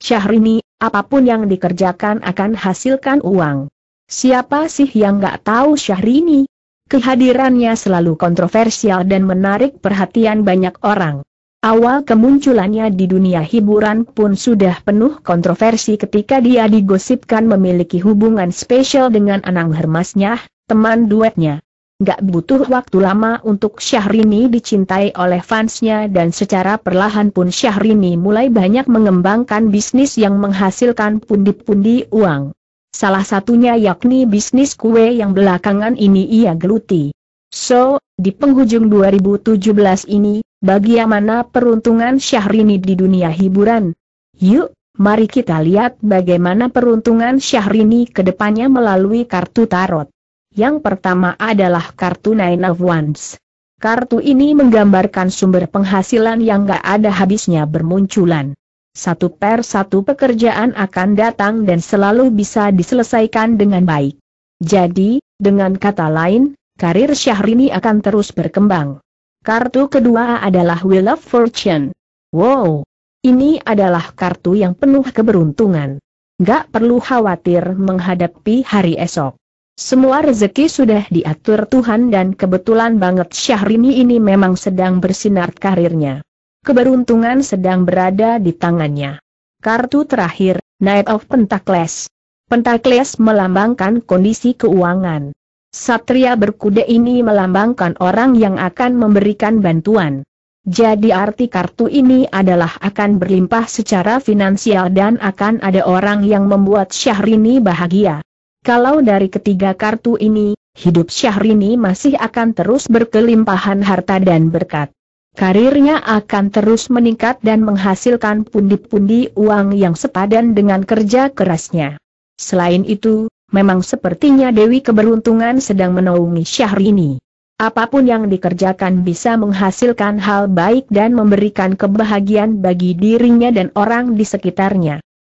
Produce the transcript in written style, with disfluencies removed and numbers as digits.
Syahrini, apapun yang dikerjakan akan hasilkan uang. Siapa sih yang nggak tahu Syahrini? Kehadirannya selalu kontroversial dan menarik perhatian banyak orang. Awal kemunculannya di dunia hiburan pun sudah penuh kontroversi ketika dia digosipkan memiliki hubungan spesial dengan Anang Hermasnya, teman duetnya. Gak butuh waktu lama untuk Syahrini dicintai oleh fansnya dan secara perlahan pun Syahrini mulai banyak mengembangkan bisnis yang menghasilkan pundi-pundi uang. Salah satunya yakni bisnis kue yang belakangan ini ia geluti. So, di penghujung 2017 ini, bagaimana peruntungan Syahrini di dunia hiburan? Yuk, mari kita lihat bagaimana peruntungan Syahrini ke depannya melalui kartu tarot. Yang pertama adalah kartu Nine of Wands. Kartu ini menggambarkan sumber penghasilan yang gak ada habisnya bermunculan. Satu per satu pekerjaan akan datang dan selalu bisa diselesaikan dengan baik. Jadi, dengan kata lain, karir Syahrini akan terus berkembang. Kartu kedua adalah Wheel of Fortune. Wow, ini adalah kartu yang penuh keberuntungan. Gak perlu khawatir menghadapi hari esok. Semua rezeki sudah diatur Tuhan dan kebetulan banget Syahrini ini memang sedang bersinar karirnya. Keberuntungan sedang berada di tangannya. Kartu terakhir, Knight of Pentacles. Pentacles melambangkan kondisi keuangan. Satria berkuda ini melambangkan orang yang akan memberikan bantuan. Jadi arti kartu ini adalah akan berlimpah secara finansial dan akan ada orang yang membuat Syahrini bahagia. Kalau dari ketiga kartu ini, hidup Syahrini masih akan terus berkelimpahan harta dan berkat. Karirnya akan terus meningkat dan menghasilkan pundi-pundi uang yang sepadan dengan kerja kerasnya. Selain itu, memang sepertinya Dewi Keberuntungan sedang menaungi Syahrini. Apapun yang dikerjakan bisa menghasilkan hal baik dan memberikan kebahagiaan bagi dirinya dan orang di sekitarnya.